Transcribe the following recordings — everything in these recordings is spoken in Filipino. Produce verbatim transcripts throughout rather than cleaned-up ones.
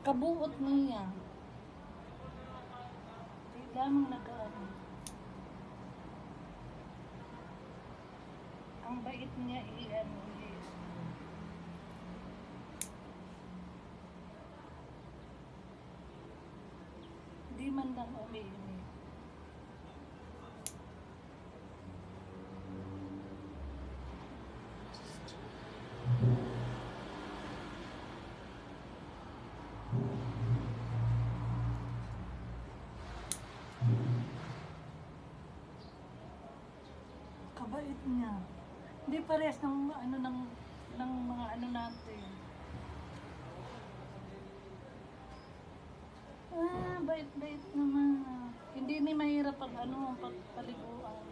Kabuot niya. Di lamang nag-ano. Ang bait niya i-ano is. Di man lang umiinit. Kabait niya. Hindi parehas ng ano ng ng mga ano natin. Ah, bait-bait naman. Hindi ni mahirap pag ano, pag paliguan.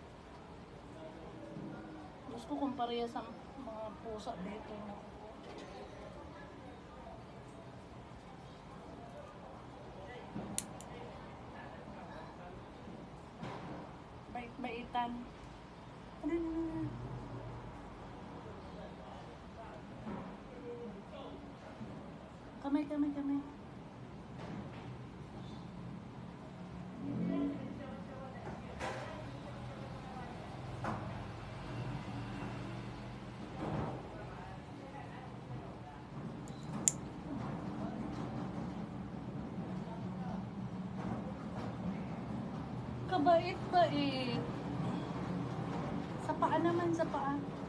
Gusto kong parehas ang mga pusa dito. No? Bait-baitan. Ano na? Kamay, kamay, kamay. Kabait-bait. Sa paa naman, sa paa.